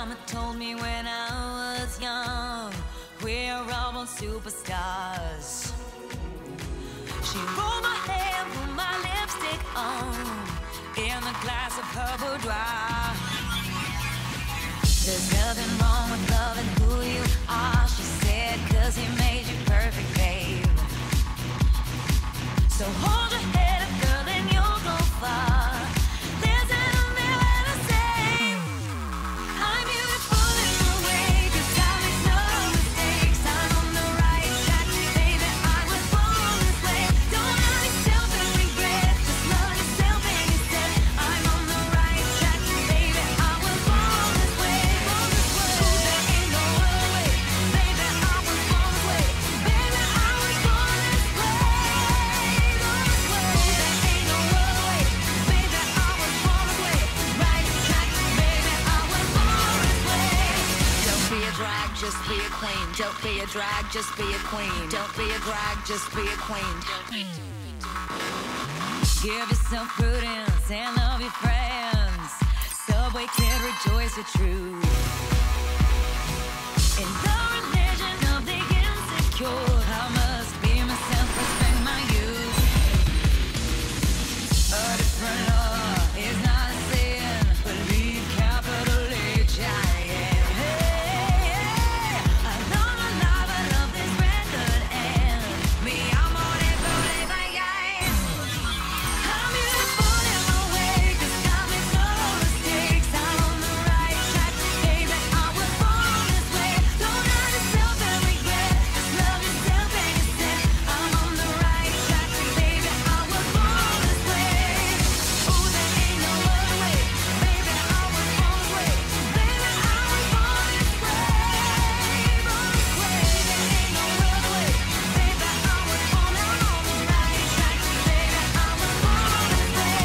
Mama told me when I was young, we're all born superstars. She rolled my hair, put my lipstick on, in a glass of her boudoir. There's nothing wrong with loving who you are, she said, 'cause he made you perfect, babe. So hold your head up, girl, and you'll go far. Listen to me when I say I'm beautiful in the way, 'cause I make no mistakes. I'm on the right track, baby, I was born this way. Don't hurt yourself and regret, just love yourself and you said I'm on the right track, baby, I was born this way, born this way. Ooh, there ain't no other way, baby, I was born this way. Baby, I was born this way, born this way. Ooh, there ain't no other way, baby, I was born this way. Right track, baby, I was born this way. Don't be a drag, just be a queen. Don't be a drag, just be a queen. Don't be a drag, just be a queen. Give yourself prudence and love your friends. Subway kid, rejoice your truth. In the religion of the insecure, I must be myself, respect my youth. A different law is not a sin. Believe capital H-I-M. Hey, I love my life, I love this record, and me, I'm on it, but if I am, I'm beautiful in my way, 'cause I make no mistakes. I'm on the right track, baby, I was born this way. Don't hurt yourself and regret, just love yourself and you said I'm on the right track, baby, I was born this way. Ooh, there ain't no other way, baby, I was born this way. Baby, I was born this way, born this way. There ain't no other way, baby, I was born, I'm on the right track, baby, I was born this way.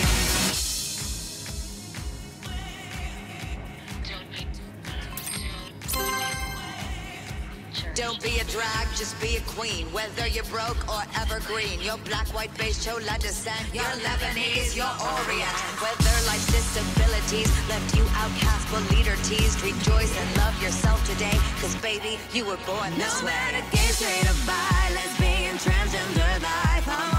Don't be a drag, just be a queen. Whether you're broke or evergreen, your black, white, beige, chola descent, you're Lebanese, you're Orient. Whether life's disabilities left you outcast but leader teased, rejoice and love yourself today, 'cause baby, you were born this No way. matter gay, straight or bi, lesbian, transgender life, I'm